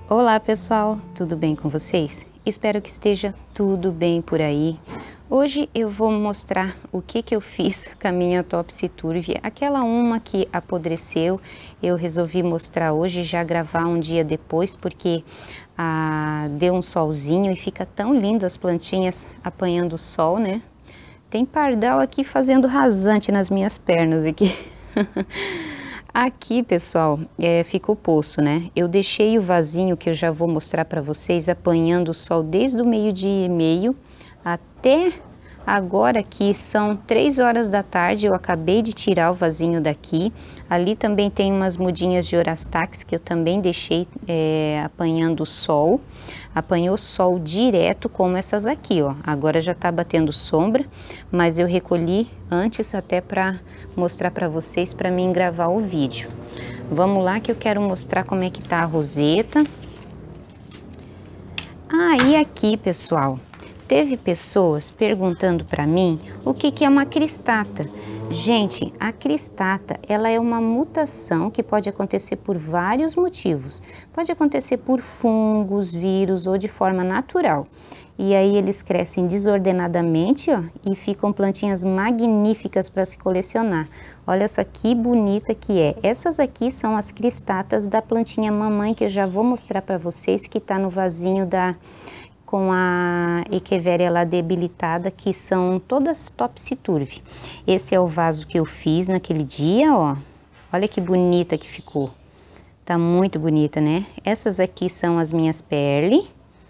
Olá pessoal, tudo bem com vocês? Espero que esteja tudo bem por aí. Hoje eu vou mostrar o que eu fiz com a minha Topsy-Turvy, aquela uma que apodreceu. Eu resolvi mostrar hoje, já gravar um dia depois, porque deu um solzinho e fica tão lindo as plantinhas apanhando o sol, né? Tem pardal aqui fazendo rasante nas minhas pernas aqui. Aqui, pessoal, fica o poço, né? Eu deixei o vasinho que eu já vou mostrar para vocês apanhando o sol desde o meio-dia e meio até agora, que são 3 horas da tarde. Eu acabei de tirar o vasinho daqui. Ali também tem umas mudinhas de Orastax que eu também deixei apanhando o sol. Apanhou sol direto, como essas aqui, ó. Agora já tá batendo sombra, mas eu recolhi antes até para mostrar para vocês, para mim gravar o vídeo. Vamos lá que eu quero mostrar como é que tá a roseta. E aqui, pessoal, teve pessoas perguntando para mim o que é uma cristata. Gente, a cristata, ela é uma mutação que pode acontecer por vários motivos. Pode acontecer por fungos, vírus ou de forma natural. E aí eles crescem desordenadamente, ó, e ficam plantinhas magníficas para se colecionar. Olha só que bonita que é. Essas aqui são as cristatas da plantinha mamãe, que eu já vou mostrar para vocês, que está no vasinho com a Echeveria lá debilitada, que são todas Topsy-Turvy. Esse é o vaso que eu fiz naquele dia, ó. Olha que bonita que ficou. Tá muito bonita, né? Essas aqui são as minhas Perle.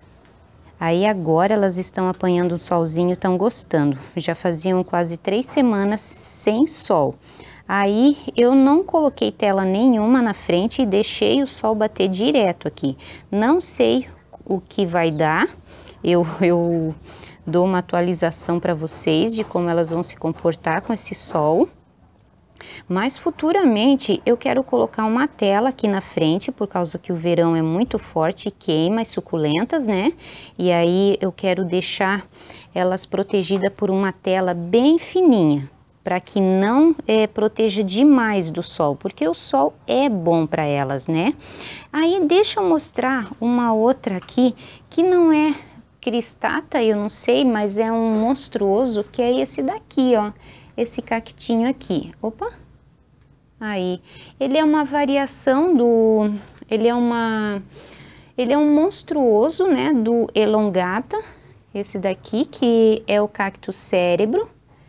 Aí agora elas estão apanhando o solzinho, estão gostando. Já faziam quase 3 semanas sem sol. Aí eu não coloquei tela nenhuma na frente e deixei o sol bater direto aqui. Não sei o que vai dar. Eu dou uma atualização para vocês de como elas vão se comportar com esse sol. Mas futuramente eu quero colocar uma tela aqui na frente, por causa que o verão é muito forte e queima as suculentas, né? E aí eu quero deixar elas protegidas por uma tela bem fininha, para que não proteja demais do sol, porque o sol é bom para elas, né? Aí deixa eu mostrar uma outra aqui, que não é cristata, eu não sei, mas é um monstruoso, que é esse daqui, ó. Esse cactinho aqui. Opa! Aí, ele é uma variação ele é um monstruoso, né, do elongata, esse daqui, que é o cacto cérebro.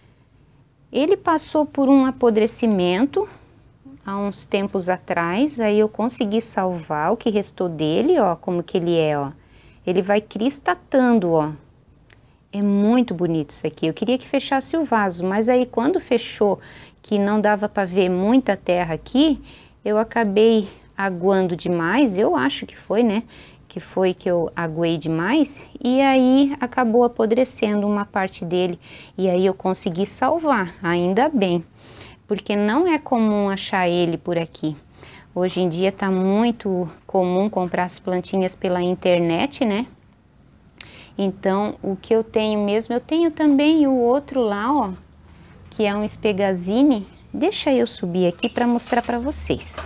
Ele passou por um apodrecimento há uns tempos atrás, aí eu consegui salvar o que restou dele, ó, como que ele é, ó. Ele vai cristatando, ó. É muito bonito isso aqui. Eu queria que fechasse o vaso, mas aí quando fechou, que não dava para ver muita terra aqui, eu acabei aguando demais. Eu acho que foi, né? Que foi que eu aguei demais, e aí acabou apodrecendo uma parte dele. E aí eu consegui salvar, ainda bem, porque não é comum achar ele por aqui. Hoje em dia tá muito comum comprar as plantinhas pela internet, né? Então, o que eu tenho mesmo, eu tenho também o outro lá, ó, que é um Spegazine. Deixa eu subir aqui para mostrar para vocês.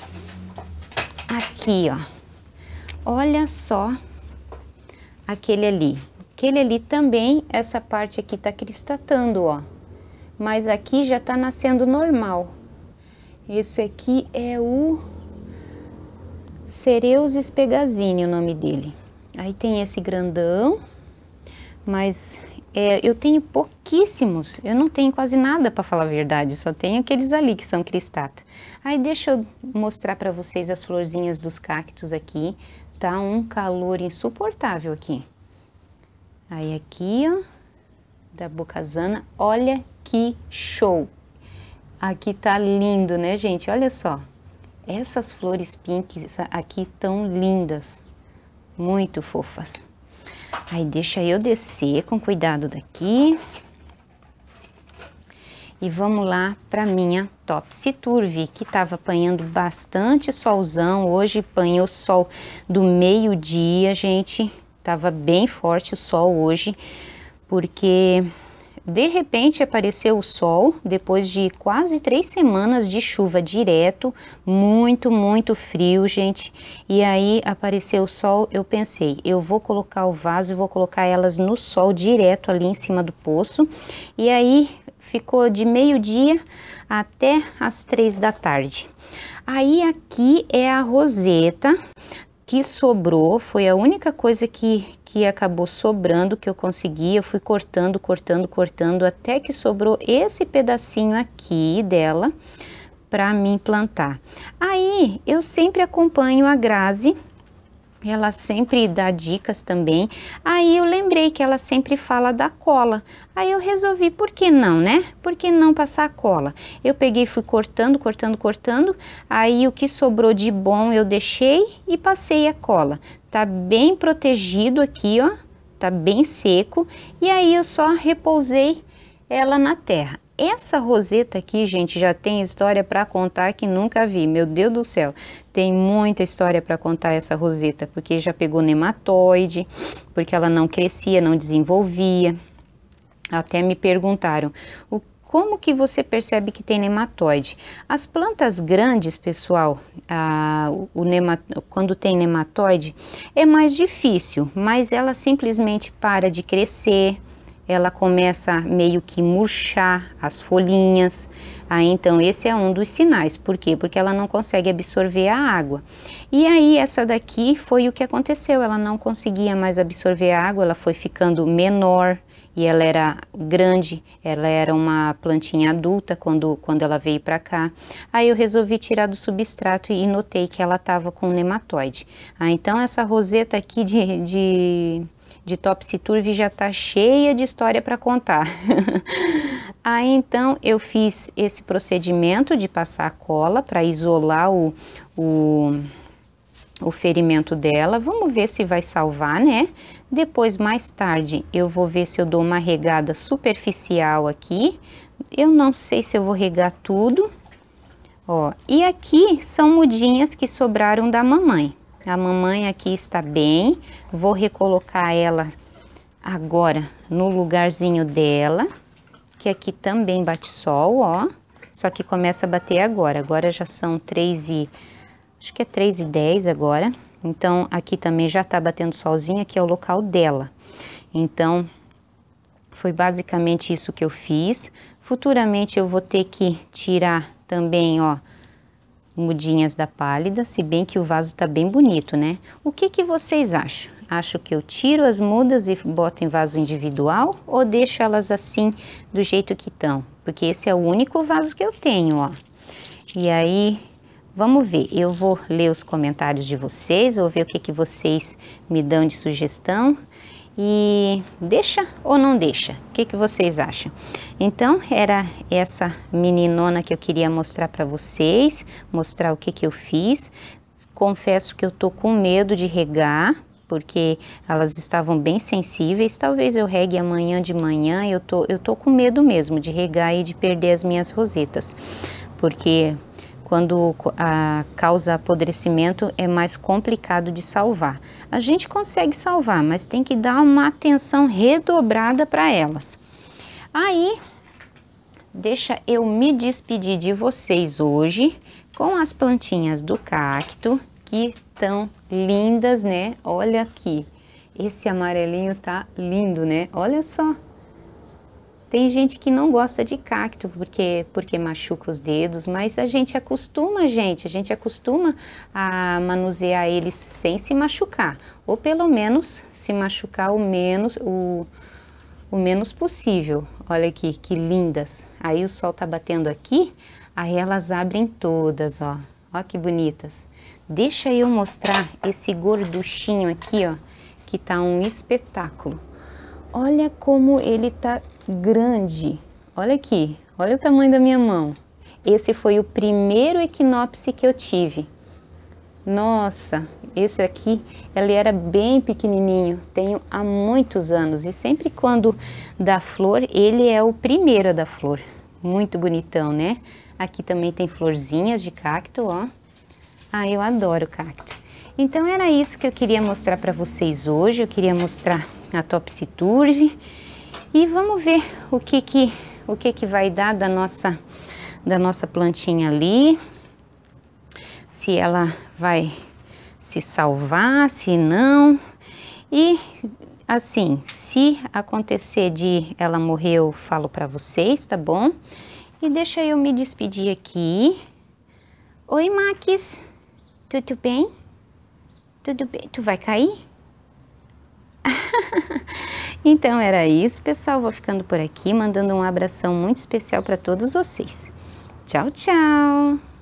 Aqui, ó. Olha só aquele ali. Aquele ali também, essa parte aqui tá cristatando, ó. Mas aqui já tá nascendo normal. Esse aqui é o Cereus Spegazine, o nome dele. Aí tem esse grandão, mas eu tenho pouquíssimos, eu não tenho quase nada, para falar a verdade, só tenho aqueles ali que são cristata. Aí deixa eu mostrar para vocês as florzinhas dos cactos aqui, tá um calor insuportável aqui. Aí aqui, ó, da Bocazana, olha que show! Aqui tá lindo, né, gente? Olha só, essas flores pinks aqui estão lindas. Muito fofas. Aí deixa eu descer com cuidado daqui. E vamos lá para minha Topsy-Turvy, que estava apanhando bastante solzão. Hoje apanhou sol do meio-dia, gente. Tava bem forte o sol hoje, porque de repente apareceu o sol, depois de quase 3 semanas de chuva direto, muito frio, gente. E aí apareceu o sol, eu pensei, eu vou colocar o vaso e vou colocar elas no sol direto ali em cima do poço. E aí ficou de meio-dia até as 3 da tarde. Aí aqui é a roseta que sobrou, foi a única coisa que acabou sobrando, que eu consegui. Eu fui cortando até que sobrou esse pedacinho aqui dela para mim plantar. Aí eu sempre acompanho a Grazi, ela sempre dá dicas também. Aí eu lembrei que ela sempre fala da cola. Aí eu resolvi, por que não, né? Por que não passar a cola? Eu peguei, fui cortando. Aí o que sobrou de bom eu deixei e passei a cola. Tá bem protegido aqui, ó. Tá bem seco. E aí eu só repousei ela na terra. Essa roseta aqui, gente, já tem história para contar que nunca vi. Meu Deus do céu, tem muita história para contar essa roseta, porque já pegou nematóide, porque ela não crescia, não desenvolvia. Até me perguntaram, como que você percebe que tem nematóide? As plantas grandes, pessoal, quando tem nematóide, é mais difícil, mas ela simplesmente para de crescer. Ela começa meio que murchar as folhinhas. Então esse é um dos sinais. Por quê? Porque ela não consegue absorver a água. E aí essa daqui foi o que aconteceu, ela não conseguia mais absorver a água, ela foi ficando menor e ela era grande, ela era uma plantinha adulta quando ela veio para cá. Aí eu resolvi tirar do substrato e notei que ela estava com nematóide. Então essa roseta aqui de Topsy-Turvy já tá cheia de história para contar. Aí então eu fiz esse procedimento de passar a cola para isolar o ferimento dela. Vamos ver se vai salvar, né? Depois, mais tarde, eu vou ver se eu dou uma regada superficial aqui. Eu não sei se eu vou regar tudo. Ó, e aqui são mudinhas que sobraram da mamãe. A mamãe aqui está bem, vou recolocar ela agora no lugarzinho dela, que aqui também bate sol, ó, só que começa a bater agora já são 3h10 agora, então aqui também já tá batendo solzinho, aqui é o local dela. Então, foi basicamente isso que eu fiz. Futuramente eu vou ter que tirar também, ó, mudinhas da pálida, se bem que o vaso tá bem bonito, né? O que vocês acham? Acho que eu tiro as mudas e boto em vaso individual ou deixo elas assim do jeito que estão? Porque esse é o único vaso que eu tenho, ó. E aí, vamos ver, eu vou ler os comentários de vocês, vou ver o que vocês me dão de sugestão. E deixa ou não deixa? O que vocês acham? Então, era essa meninona que eu queria mostrar para vocês, mostrar o que eu fiz. Confesso que eu tô com medo de regar, porque elas estavam bem sensíveis. Talvez eu regue amanhã de manhã, eu tô com medo mesmo de regar e de perder as minhas rosetas, porque quando causa apodrecimento é mais complicado de salvar. A gente consegue salvar, mas tem que dar uma atenção redobrada para elas. Aí, deixa eu me despedir de vocês hoje com as plantinhas do cacto, que estão lindas, né? Olha aqui, esse amarelinho tá lindo, né? Olha só. Tem gente que não gosta de cacto porque machuca os dedos, mas a gente acostuma, a gente acostuma a manusear eles sem se machucar, ou pelo menos se machucar o menos possível. Olha aqui, que lindas. Aí o sol tá batendo aqui, aí elas abrem todas, ó. Ó que bonitas. Deixa eu mostrar esse gorduchinho aqui, ó, que tá um espetáculo. Olha como ele tá grande. Olha aqui, olha o tamanho da minha mão. Esse foi o primeiro equinópsis que eu tive. Nossa, esse aqui, ele era bem pequenininho, tenho há muitos anos. E sempre quando dá flor, ele é o primeiro a dar flor. Muito bonitão, né? Aqui também tem florzinhas de cacto, ó. Ah, eu adoro cacto. Então era isso que eu queria mostrar para vocês hoje. Eu queria mostrar a Topsy-Turvy E vamos ver o que vai dar da nossa plantinha ali, se ela vai se salvar, se não. E assim, se acontecer de ela morrer, eu falo para vocês, tá bom? E deixa eu me despedir aqui. Oi, Max, tudo bem? Tudo bem? Tu vai cair? Então era isso, pessoal. Vou ficando por aqui, mandando um abração muito especial para todos vocês. Tchau, tchau!